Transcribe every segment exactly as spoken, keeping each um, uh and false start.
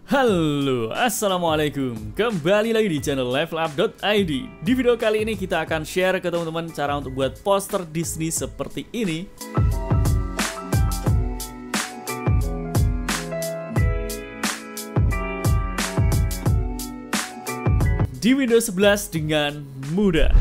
Halo, assalamualaikum. Kembali lagi di channel level up dot i d. Di video kali ini kita akan share ke teman-teman cara untuk buat poster Disney seperti ini. Di Windows sebelas dengan mudah.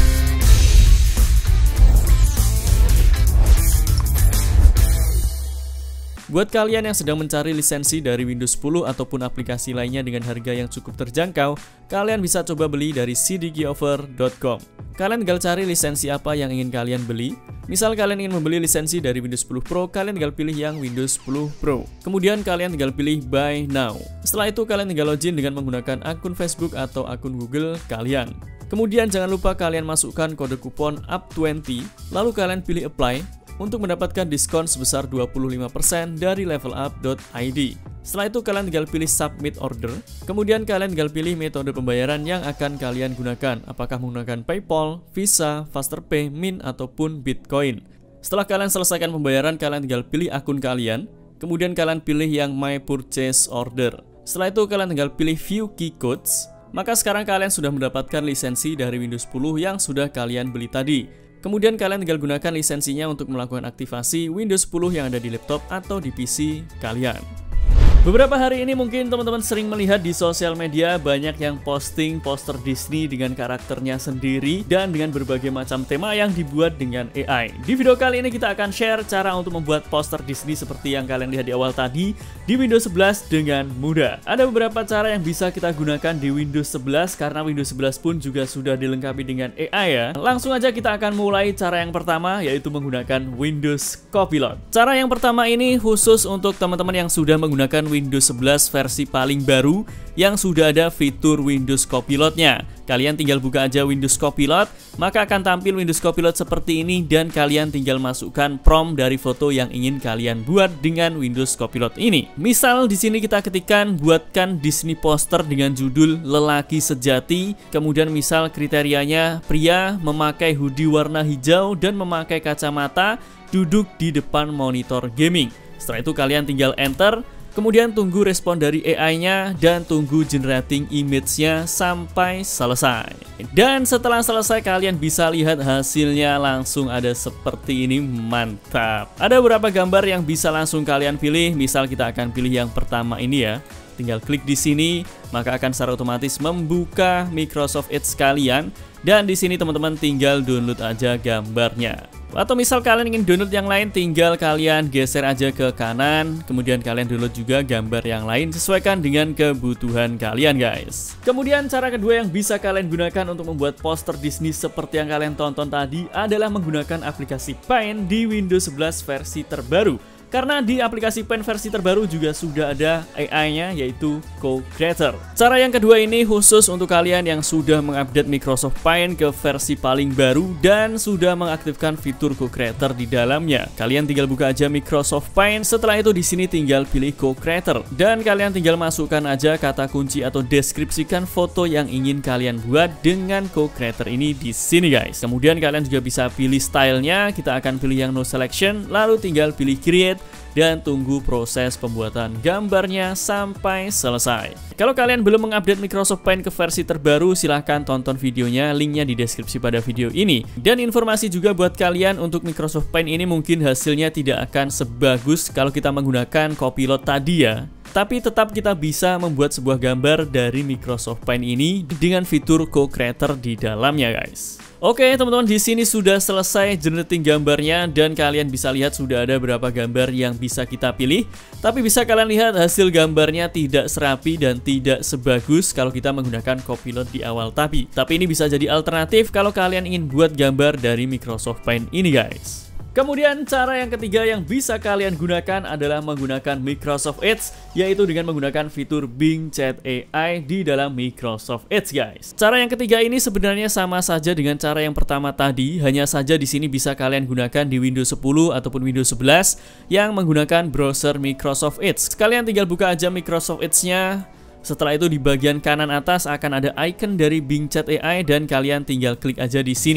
Buat kalian yang sedang mencari lisensi dari Windows sepuluh ataupun aplikasi lainnya dengan harga yang cukup terjangkau, kalian bisa coba beli dari c d g offer dot com. Kalian tinggal cari lisensi apa yang ingin kalian beli. Misal kalian ingin membeli lisensi dari Windows sepuluh Pro, kalian tinggal pilih yang Windows sepuluh Pro. Kemudian kalian tinggal pilih Buy Now. Setelah itu kalian tinggal login dengan menggunakan akun Facebook atau akun Google kalian. Kemudian jangan lupa kalian masukkan kode kupon up dua puluh, lalu kalian pilih Apply untuk mendapatkan diskon sebesar dua puluh lima persen dari level up dot i d. Setelah itu kalian tinggal pilih Submit Order. Kemudian kalian tinggal pilih metode pembayaran yang akan kalian gunakan, apakah menggunakan PayPal, Visa, Fasterpay, Mint, ataupun Bitcoin. Setelah kalian selesaikan pembayaran, kalian tinggal pilih akun kalian. Kemudian kalian pilih yang My Purchase Order. Setelah itu kalian tinggal pilih View Key Codes. Maka sekarang kalian sudah mendapatkan lisensi dari Windows sepuluh yang sudah kalian beli tadi. Kemudian kalian tinggal gunakan lisensinya untuk melakukan aktivasi Windows sepuluh yang ada di laptop atau di P C kalian. Beberapa hari ini mungkin teman-teman sering melihat di sosial media banyak yang posting poster Disney dengan karakternya sendiri dan dengan berbagai macam tema yang dibuat dengan A I. Di video kali ini kita akan share cara untuk membuat poster Disney seperti yang kalian lihat di awal tadi di Windows sebelas dengan mudah. Ada beberapa cara yang bisa kita gunakan di Windows sebelas karena Windows sebelas pun juga sudah dilengkapi dengan A I ya. Langsung aja kita akan mulai cara yang pertama, yaitu menggunakan Windows Copilot. Cara yang pertama ini khusus untuk teman-teman yang sudah menggunakan Windows sebelas versi paling baru yang sudah ada fitur Windows Copilot-nya. Kalian tinggal buka aja Windows Copilot, maka akan tampil Windows Copilot seperti ini dan kalian tinggal masukkan prompt dari foto yang ingin kalian buat dengan Windows Copilot ini. Misal di sini kita ketikkan buatkan Disney poster dengan judul Lelaki Sejati, kemudian misal kriterianya pria memakai hoodie warna hijau dan memakai kacamata, duduk di depan monitor gaming. Setelah itu kalian tinggal enter. Kemudian tunggu respon dari A I-nya dan tunggu generating image-nya sampai selesai. Dan setelah selesai kalian bisa lihat hasilnya langsung ada seperti ini, mantap. Ada beberapa gambar yang bisa langsung kalian pilih, misal kita akan pilih yang pertama ini ya. Tinggal klik di sini, maka akan secara otomatis membuka Microsoft Edge kalian. Dan di sini teman-teman tinggal download aja gambarnya. Atau misal kalian ingin download yang lain, tinggal kalian geser aja ke kanan. Kemudian kalian download juga gambar yang lain, sesuaikan dengan kebutuhan kalian guys. Kemudian cara kedua yang bisa kalian gunakan untuk membuat poster Disney seperti yang kalian tonton tadi adalah menggunakan aplikasi Paint di Windows sebelas versi terbaru. Karena di aplikasi Paint versi terbaru juga sudah ada A I-nya, yaitu Co-Creator. Cara yang kedua ini khusus untuk kalian yang sudah mengupdate Microsoft Paint ke versi paling baru dan sudah mengaktifkan fitur Co-Creator di dalamnya. Kalian tinggal buka aja Microsoft Paint, setelah itu di sini tinggal pilih Co-Creator dan kalian tinggal masukkan aja kata kunci atau deskripsikan foto yang ingin kalian buat dengan Co-Creator ini di sini guys. Kemudian kalian juga bisa pilih stylenya, kita akan pilih yang no selection, lalu tinggal pilih create dan tunggu proses pembuatan gambarnya sampai selesai. Kalau kalian belum mengupdate Microsoft Paint ke versi terbaru, silahkan tonton videonya, linknya di deskripsi pada video ini. Dan informasi juga buat kalian, untuk Microsoft Paint ini mungkin hasilnya tidak akan sebagus kalau kita menggunakan Copilot tadi ya. Tapi tetap kita bisa membuat sebuah gambar dari Microsoft Paint ini dengan fitur Co-Creator di dalamnya guys. Oke teman-teman, di sini sudah selesai generating gambarnya dan kalian bisa lihat sudah ada beberapa gambar yang bisa kita pilih. Tapi bisa kalian lihat hasil gambarnya tidak serapi dan tidak sebagus kalau kita menggunakan Copilot di awal tadi. Tapi ini bisa jadi alternatif kalau kalian ingin buat gambar dari Microsoft Paint ini guys. Kemudian cara yang ketiga yang bisa kalian gunakan adalah menggunakan Microsoft Edge, yaitu dengan menggunakan fitur Bing Chat A I di dalam Microsoft Edge guys. Cara yang ketiga ini sebenarnya sama saja dengan cara yang pertama tadi, hanya saja di sini bisa kalian gunakan di Windows sepuluh ataupun Windows sebelas yang menggunakan browser Microsoft Edge. Sekalian tinggal buka aja Microsoft Edge-nya. Setelah itu di bagian kanan atas akan ada icon dari Bing Chat A I dan kalian tinggal klik aja di sini.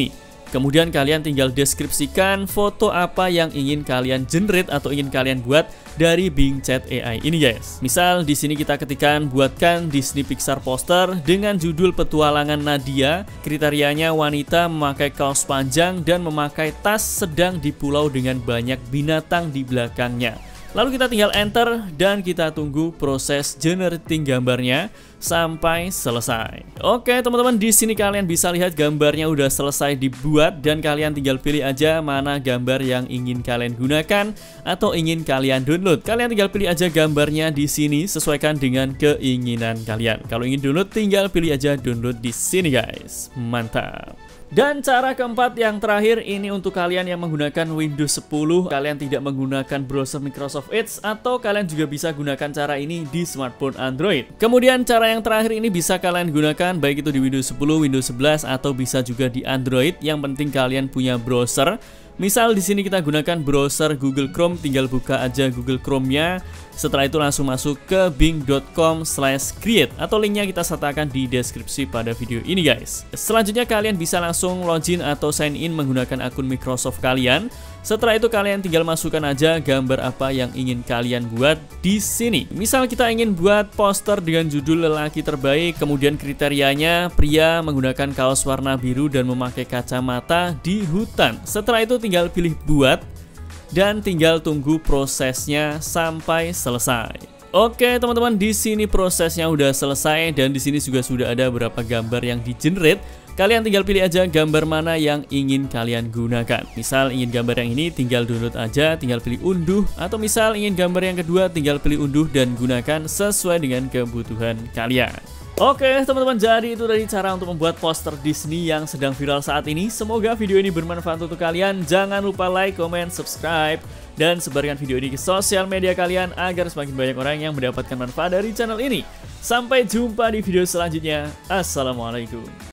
Kemudian kalian tinggal deskripsikan foto apa yang ingin kalian generate atau ingin kalian buat dari Bing Chat A I ini guys. Misal di sini kita ketikkan buatkan Disney Pixar poster dengan judul petualangan Nadia. Kriterianya wanita, memakai kaos panjang dan memakai tas sedang di pulau dengan banyak binatang di belakangnya. Lalu kita tinggal enter dan kita tunggu proses generating gambarnya sampai selesai. Oke teman-teman, di sini kalian bisa lihat gambarnya udah selesai dibuat dan kalian tinggal pilih aja mana gambar yang ingin kalian gunakan atau ingin kalian download. Kalian tinggal pilih aja gambarnya di sini sesuaikan dengan keinginan kalian. Kalau ingin download tinggal pilih aja download di sini guys. Mantap. Dan cara keempat yang terakhir ini untuk kalian yang menggunakan Windows sepuluh, kalian tidak menggunakan browser Microsoft Edge atau kalian juga bisa gunakan cara ini di smartphone Android. Kemudian cara yang terakhir ini bisa kalian gunakan baik itu di Windows sepuluh, Windows sebelas atau bisa juga di Android. Yang penting kalian punya browser. Misal di sini kita gunakan browser Google Chrome, tinggal buka aja Google Chrome-nya. Setelah itu langsung masuk ke bing dot com slash create atau linknya kita sertakan di deskripsi pada video ini guys. Selanjutnya kalian bisa langsung login atau sign in menggunakan akun Microsoft kalian. Setelah itu kalian tinggal masukkan aja gambar apa yang ingin kalian buat di sini. Misal kita ingin buat poster dengan judul lelaki terbaik, kemudian kriterianya pria menggunakan kaos warna biru dan memakai kacamata di hutan. Setelah itu tinggal pilih buat dan tinggal tunggu prosesnya sampai selesai. Oke teman-teman, di sini prosesnya udah selesai dan di sini juga sudah ada beberapa gambar yang di-generate. Kalian tinggal pilih aja gambar mana yang ingin kalian gunakan. Misal ingin gambar yang ini tinggal download aja, tinggal pilih unduh. Atau misal ingin gambar yang kedua tinggal pilih unduh dan gunakan sesuai dengan kebutuhan kalian. Oke teman-teman, jadi itu tadi cara untuk membuat poster Disney yang sedang viral saat ini. Semoga video ini bermanfaat untuk kalian. Jangan lupa like, comment, subscribe, dan sebarkan video ini ke sosial media kalian agar semakin banyak orang yang mendapatkan manfaat dari channel ini. Sampai jumpa di video selanjutnya. Assalamualaikum.